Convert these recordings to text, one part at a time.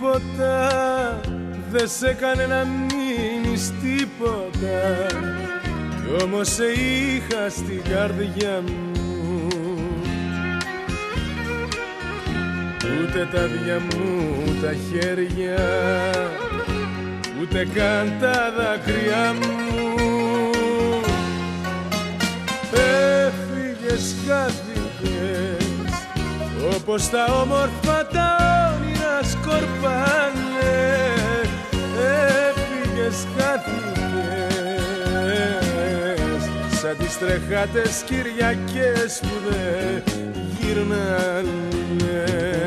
Τίποτα δεν σε έκανε να μείνεις τίποτα, κι όμως σε είχα στην καρδιά μου. Ούτε τα δυο μου τα χέρια, ούτε καν τα δάκρυα μου. Έφυγες, χάθηκες, όπως τα όμορφα τα όνειρα σκορπάνε. Έφυγες, χάθηκες, σαν τις τρεχάτες Κυριακές που δεν γυρνάνε.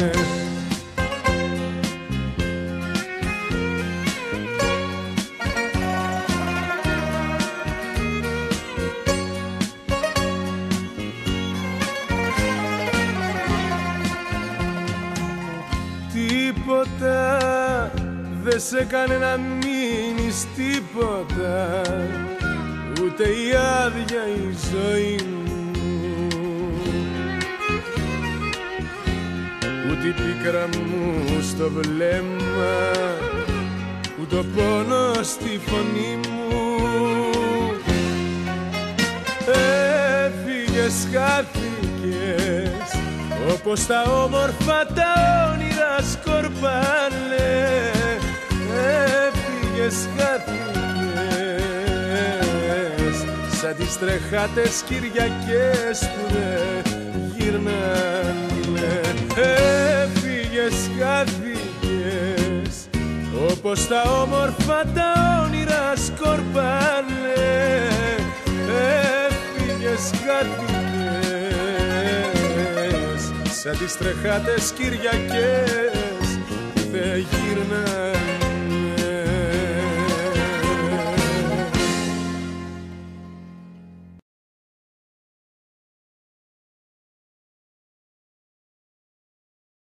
Τίποτα δεν σε έκανε να μείνεις τίποτα, ούτε η άδεια η ζωή μου, ούτε η πίκρα μου στο βλέμμα, ούτε ο πόνος στη φωνή μου. Έφυγες, χάθηκες, όπως τα όμορφα τα όνειρα σκορπάνε. Έφυγες, χάθηκες, σαν τις τρεχάτες Κυριακές που δεν γυρνάνε. Έφυγες, χάθηκες, όπως τα όμορφα τα όνειρα σκορπάνε. Έφυγες, χάθηκες, σαν τις τρεχάτες Κυριακές που δεν γυρνάνε.